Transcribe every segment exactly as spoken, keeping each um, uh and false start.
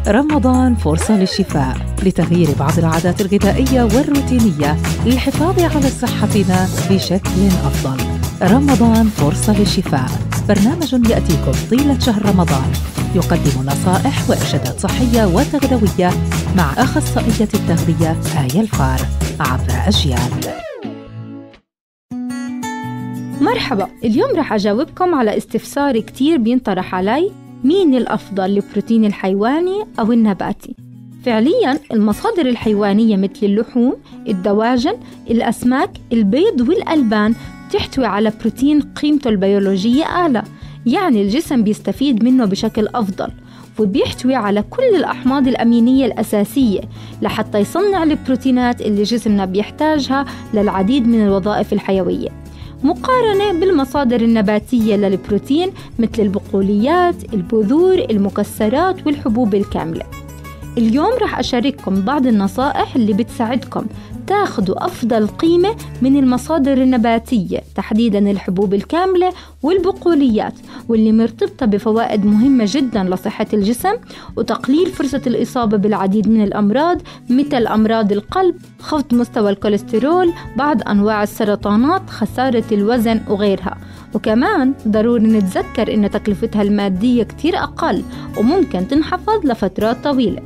رمضان فرصة للشفاء لتغيير بعض العادات الغذائية والروتينية للحفاظ على صحتنا بشكل أفضل. رمضان فرصة للشفاء برنامج يأتيكم طيلة شهر رمضان يقدم نصائح وإرشادات صحية وتغذوية مع أخصائية التغذية آية الفار عبر أجيال. مرحبا، اليوم رح أجاوبكم على استفسار كتير بينطرح علي: مين الأفضل، البروتين الحيواني أو النباتي؟ فعلياً المصادر الحيوانية مثل اللحوم، الدواجن، الأسماك، البيض والألبان تحتوي على بروتين قيمته البيولوجية أعلى، يعني الجسم بيستفيد منه بشكل أفضل، وبيحتوي على كل الأحماض الأمينية الأساسية لحتى يصنع البروتينات اللي جسمنا بيحتاجها للعديد من الوظائف الحيوية، مقارنة بالمصادر النباتية للبروتين مثل البقوليات، البذور، المكسرات والحبوب الكاملة. اليوم رح أشارككم بعض النصائح اللي بتساعدكم تاخدوا أفضل قيمة من المصادر النباتية، تحديداً الحبوب الكاملة والبقوليات، واللي مرتبطة بفوائد مهمة جداً لصحة الجسم وتقليل فرصة الإصابة بالعديد من الأمراض مثل أمراض القلب، خفض مستوى الكوليسترول، بعض أنواع السرطانات، خسارة الوزن وغيرها. وكمان ضروري نتذكر إن تكلفتها المادية كتير أقل وممكن تنحفظ لفترات طويلة.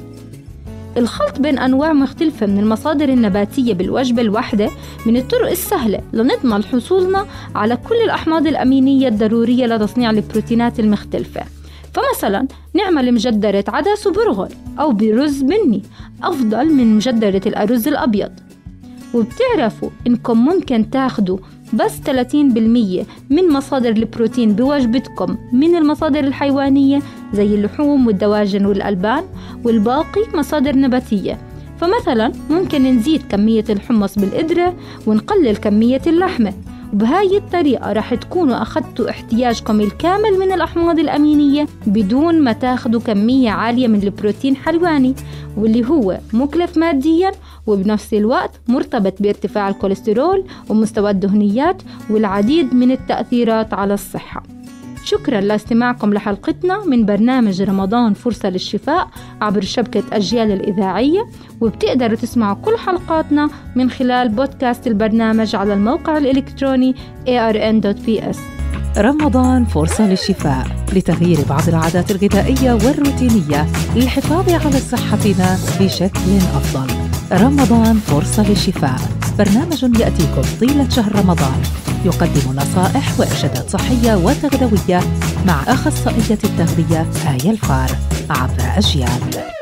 الخلط بين أنواع مختلفة من المصادر النباتية بالوجبة الواحدة من الطرق السهلة لنضمن حصولنا على كل الأحماض الأمينية الضرورية لتصنيع البروتينات المختلفة. فمثلا نعمل مجدرة عدس وبرغل أو برز بني أفضل من مجدرة الأرز الأبيض. وبتعرفوا إنكم ممكن تاخدوا بس ثلاثين بالمية من مصادر البروتين بوجبتكم من المصادر الحيوانية زي اللحوم والدواجن والألبان، والباقي مصادر نباتية. فمثلا ممكن نزيد كمية الحمص بالقدرة ونقلل كمية اللحمة، وبهاي الطريقة رح تكونوا أخذتوا احتياجكم الكامل من الأحماض الأمينية بدون ما تاخدوا كمية عالية من البروتين الحيواني، واللي هو مكلف مادياً وبنفس الوقت مرتبط بارتفاع الكوليسترول ومستوى الدهنيات والعديد من التأثيرات على الصحة. شكراً لاستماعكم لحلقتنا من برنامج رمضان فرصة للشفاء عبر شبكة أجيال الإذاعية، وبتقدروا تسمعوا كل حلقاتنا من خلال بودكاست البرنامج على الموقع الإلكتروني إيه آر إن دوت بي إس. رمضان فرصة للشفاء لتغيير بعض العادات الغذائية والروتينية للحفاظ على صحتنا بشكل أفضل. رمضان فرصة للشفاء برنامج يأتيكم طيلة شهر رمضان يقدم نصائح وإرشادات صحية وتغذوية مع أخصائية التغذية آية الفار عبر أجيال.